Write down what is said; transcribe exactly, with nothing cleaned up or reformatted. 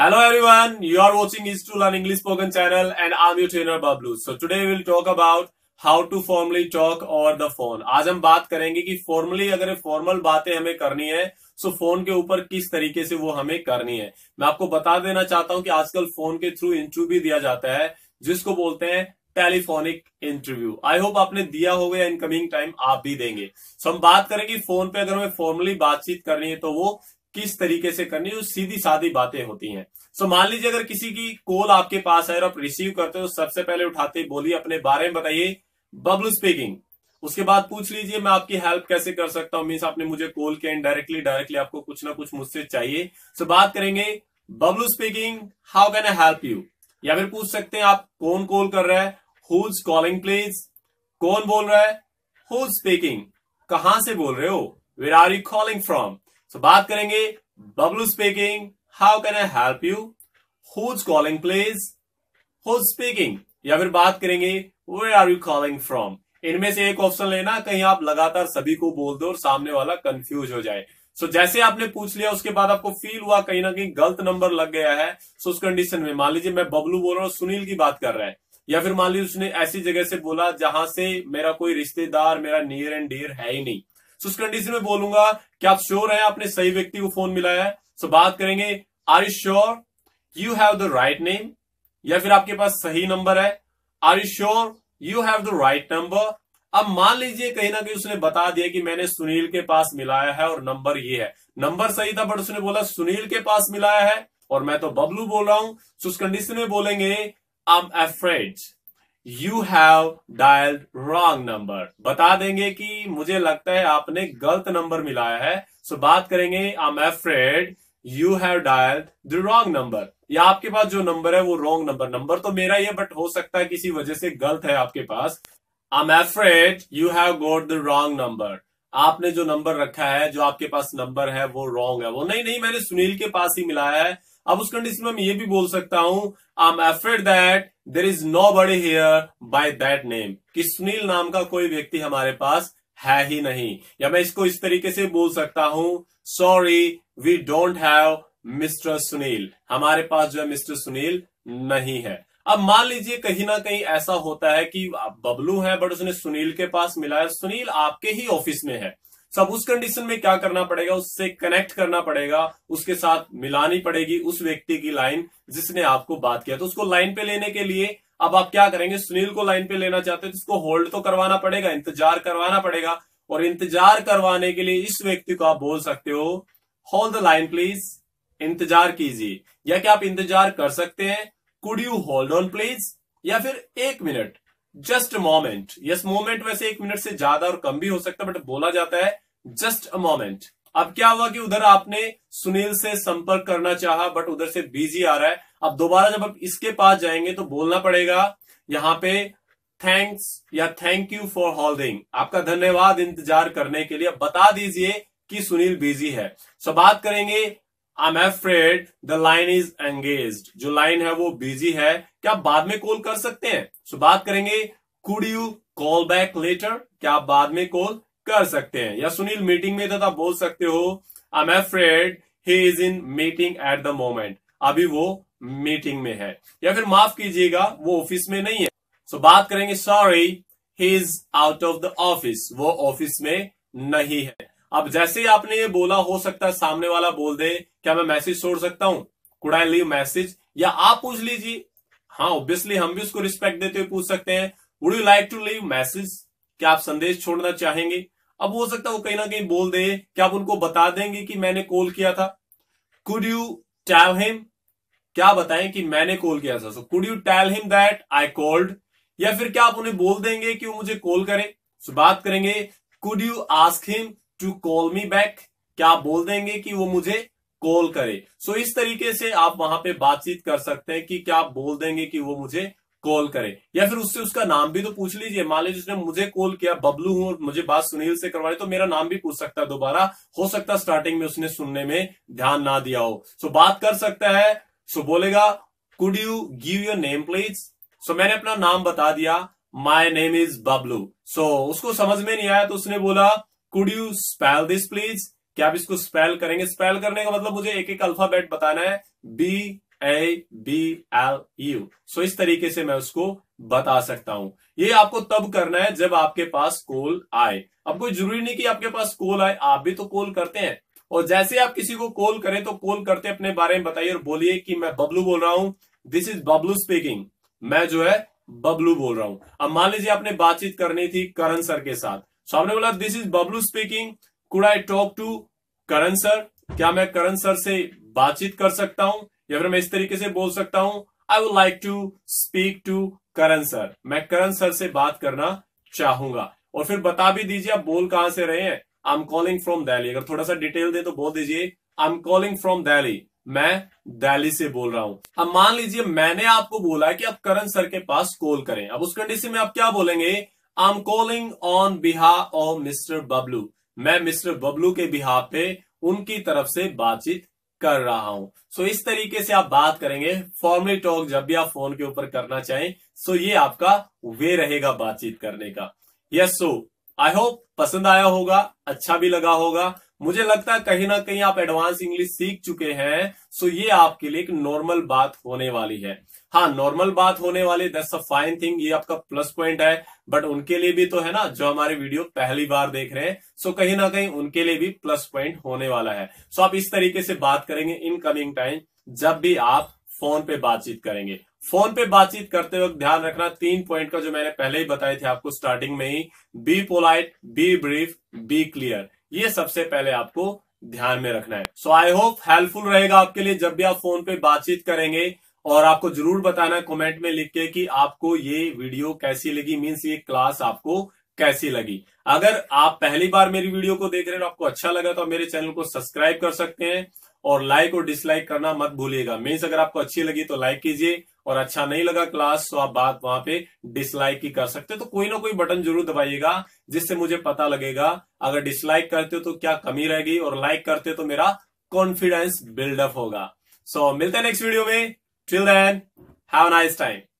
Hello everyone, you are watching Easy to Learn English Spoken channel and I'm your trainer Bablu. So today we will talk about how to formally talk over the phone. आज हम बात करेंगे कि formally अगर formal बातें हमें करनी है तो फोन के ऊपर किस तरीके से वो हमें करनी है। मैं आपको बता देना चाहता हूं कि आजकल फोन के थ्रू इंटरव्यू भी दिया जाता है जिसको बोलते हैं टेलीफोनिक इंटरव्यू। आई होप आपने दिया होगा या इनकमिंग टाइम आप भी देंगे। सो हम बात करेंगे फोन पे अगर हमें फॉर्मली बातचीत करनी है तो वो किस तरीके से करनी है। सीधी सादी बातें होती हैं। सो मान लीजिए अगर किसी की कॉल आपके पास है और आप रिसीव करते हो, सबसे पहले उठाते ही बोलिए अपने बारे में बताइए, बबलू स्पीकिंग। उसके बाद पूछ लीजिए मैं आपकी हेल्प कैसे कर सकता हूं। मीन्स आपने मुझे कॉल किया, इनडायरेक्टली डायरेक्टली आपको कुछ ना कुछ मुझसे चाहिए। सो बात करेंगे Bablu speaking, how can I help you. या फिर पूछ सकते हैं आप कौन कॉल कर रहा है, हुज कॉलिंग प्लीज। कौन बोल रहा है, हुज स्पीकिंग। कहां से बोल रहे हो, where are you calling from. So बात करेंगे Bablu speaking, how can I help you, who's calling please, who's speaking. या फिर बात करेंगे where are you calling from. इनमें से एक ऑप्शन लेना, कहीं आप लगातार सभी को बोल दो और सामने वाला कंफ्यूज हो जाए। सो so, जैसे आपने पूछ लिया उसके बाद आपको फील हुआ कहीं ना कहीं गलत नंबर लग गया है। सो so, उस कंडीशन में मान लीजिए मैं बबलू बोल रहा हूँ, सुनील की बात कर रहा है। या फिर मान लीजिए उसने ऐसी जगह से बोला जहां से मेरा कोई रिश्तेदार, मेरा नियर एंड डियर है ही नहीं। सो so, उस कंडीशन में बोलूंगा कि आप श्योर हैं आपने सही व्यक्ति को फोन मिलाया है। सो so, बात करेंगे are you sure you have the right name. या फिर आपके पास सही नंबर है, are you sure you have the right number. अब मान लीजिए कहीं ना कहीं उसने बता दिया कि मैंने सुनील के पास मिलाया है और नंबर ये है। नंबर सही था बट उसने बोला सुनील के पास मिलाया है और मैं तो बबलू बोल रहा हूं। तो उस कंडीशन में बोलेंगे I am afraid you have dialled wrong number. बता देंगे कि मुझे लगता है आपने गलत नंबर मिलाया है। सो बात करेंगे I am afraid you have dialled the wrong number. या आपके पास जो नंबर है वो रॉन्ग नंबर, नंबर तो मेरा ही है बट हो सकता है किसी वजह से गलत है आपके पास। I'm afraid you have got the wrong number। आपने जो नंबर रखा है, जो आपके पास नंबर है वो रॉन्ग है। वो नहीं नहीं मैंने सुनील के पास ही मिलाया है। अब उस कंडीशन में मैं ये भी बोल सकता हूं I'm afraid that there is nobody here by that name। कि सुनील नाम का कोई व्यक्ति हमारे पास है ही नहीं। या मैं इसको इस तरीके से बोल सकता हूं Sorry we don't have mister Sunil. हमारे पास जो है मिस्टर सुनील नहीं है। अब मान लीजिए कहीं ना कहीं ऐसा होता है कि बबलू है बट उसने सुनील के पास मिलाया, सुनील आपके ही ऑफिस में है। सब उस कंडीशन में क्या करना पड़ेगा, उससे कनेक्ट करना पड़ेगा, उसके साथ मिलानी पड़ेगी उस व्यक्ति की लाइन जिसने आपको बात किया। तो उसको लाइन पे लेने के लिए अब आप क्या करेंगे, सुनील को लाइन पे लेना चाहते हैं तो उसको होल्ड तो करवाना पड़ेगा, इंतजार करवाना पड़ेगा। और इंतजार करवाने के लिए इस व्यक्ति को आप बोल सकते हो होल्ड द लाइन प्लीज, इंतजार कीजिए। या क्या आप इंतजार कर सकते हैं, could you hold on please. या फिर एक minute, just a moment. Yes moment वैसे एक मिनट से ज्यादा और कम भी हो सकता है बट बोला जाता है जस्ट अ मोमेंट। अब क्या हुआ कि उधर आपने सुनील से संपर्क करना चाहा बट उधर से बिजी आ रहा है। अब दोबारा जब आप इसके पास जाएंगे तो बोलना पड़ेगा यहाँ पे थैंक्स या थैंक यू फॉर होल्डिंग। आपका धन्यवाद इंतजार करने के लिए। अब बता दीजिए कि सुनील बिजी है। सो बात करेंगे I'm afraid the line is engaged। जो लाइन है वो बिजी है, क्या आप बाद में कॉल कर सकते हैं। सो so, बात करेंगे could you call back later। क्या आप बाद में कॉल कर सकते हैं। या सुनील मीटिंग में था तो आप बोल सकते हो I'm afraid he is in meeting at the moment। अभी वो मीटिंग में है। या फिर माफ कीजिएगा वो ऑफिस में नहीं है। सो so, बात करेंगे sorry he is out of the office। वो ऑफिस में नहीं है। अब जैसे ही आपने ये बोला, हो सकता है सामने वाला बोल दे क्या मैं मैसेज छोड़ सकता हूं, कुड आई लीव मैसेज। या आप पूछ लीजिए, हाँ ऑब्वियसली हम भी उसको रिस्पेक्ट देते हुए पूछ सकते हैं would you like to leave message. क्या आप संदेश छोड़ना चाहेंगे। अब हो सकता है वो कहीं ना कहीं बोल दे क्या आप उनको बता देंगे कि मैंने कॉल किया था, कुड यू टेल हिम। क्या बताएं कि मैंने कॉल किया था। So could you tell him that I called. या फिर क्या आप उन्हें बोल देंगे कि वो मुझे कॉल करे। सो बात करेंगे could you ask him to call me back. क्या आप बोल देंगे कि वो मुझे कॉल करे। सो so, इस तरीके से आप वहां पे बातचीत कर सकते हैं कि क्या आप बोल देंगे कि वो मुझे कॉल करे। या फिर उससे उसका नाम भी तो पूछ लीजिए। मान लीजिए उसने मुझे कॉल किया, बबलू हूं और मुझे बात सुनील से करवानी, तो मेरा नाम भी पूछ सकता है दोबारा। हो सकता है स्टार्टिंग में उसने सुनने में ध्यान ना दिया हो। सो so, बात कर सकता है। सो so, बोलेगा could you give your name please. So मैंने अपना नाम बता दिया, my name is Bablu. So उसको समझ में नहीं आया तो उसने बोला could you spell this please. क्या आप इसको स्पेल करेंगे। स्पेल करने का मतलब मुझे एक एक अल्फाबेट बताना है, B A B L U. So इस तरीके से मैं उसको बता सकता हूं। ये आपको तब करना है जब आपके पास कॉल आए। अब कोई जरूरी नहीं कि आपके पास कॉल आए, आप भी तो कॉल करते हैं। और जैसे आप किसी को कॉल करें तो कॉल करते अपने बारे में बताइए और बोलिए कि मैं बबलू बोल रहा हूं, दिस इज बबलू स्पीकिंग, मैं जो है बबलू बोल रहा हूं। अब मान लीजिए आपने बातचीत करनी थी करण सर के साथ, सो आपने बोला this is Bablu speaking, could I talk to Karan sir, क्या मैं करण सर से बातचीत कर सकता हूं? या फिर मैं इस तरीके से बोल सकता हूं, I would like to speak to Karan sir, मैं करण सर से बात करना चाहूंगा। और फिर बता भी दीजिए आप बोल कहां से रहे हैं, I am calling from Delhi. अगर थोड़ा सा डिटेल दे तो बोल दीजिए I am calling from Delhi, मैं दिल्ली से बोल रहा हूं। अब मान लीजिए मैंने आपको बोला है कि आप करण सर के पास कॉल करें। अब उस कंडीशन में आप क्या बोलेंगे, I am calling on behalf of mister Bablu, मैं मिस्टर बबलू के बिहाफ पे उनकी तरफ से बातचीत कर रहा हूं। सो so, इस तरीके से आप बात करेंगे फॉर्मली टॉक जब भी आप फोन के ऊपर करना चाहें। सो so, ये आपका वे रहेगा बातचीत करने का। यस, सो आई होप पसंद आया होगा, अच्छा भी लगा होगा। मुझे लगता है कहीं ना कहीं आप एडवांस इंग्लिश सीख चुके हैं। सो ये आपके लिए एक नॉर्मल बात होने वाली है। हाँ, नॉर्मल बात होने वाली, दैट्स अ फाइन थिंग, ये आपका प्लस पॉइंट है। बट उनके लिए भी तो है ना जो हमारे वीडियो पहली बार देख रहे हैं। सो कहीं ना कहीं उनके लिए भी प्लस पॉइंट होने वाला है। सो आप इस तरीके से बात करेंगे इन कमिंग टाइम जब भी आप फोन पे बातचीत करेंगे। फोन पे बातचीत करते वक्त ध्यान रखना तीन पॉइंट का जो मैंने पहले ही बताए थे आपको स्टार्टिंग में ही, be polite, be brief, be clear, ये सबसे पहले आपको ध्यान में रखना है। सो आई होप हेल्पफुल रहेगा आपके लिए जब भी आप फोन पे बातचीत करेंगे। और आपको जरूर बताना है कमेंट में लिख के कि आपको ये वीडियो कैसी लगी, मींस ये क्लास आपको कैसी लगी। अगर आप पहली बार मेरी वीडियो को देख रहे हैं और आपको अच्छा लगा तो आप मेरे चैनल को सब्सक्राइब कर सकते हैं और लाइक और डिसलाइक करना मत भूलिएगा। मीन्स अगर आपको अच्छी लगी तो लाइक कीजिए और अच्छा नहीं लगा क्लास तो आप बात वहां पे डिसलाइक ही कर सकते हैं। तो कोई ना कोई बटन जरूर दबाइएगा जिससे मुझे पता लगेगा। अगर डिसलाइक करते हो तो क्या कमी रहेगी और लाइक करते हो तो मेरा कॉन्फिडेंस बिल्डअप होगा। सो so, मिलते हैं नेक्स्ट वीडियो में। Till then have a nice time.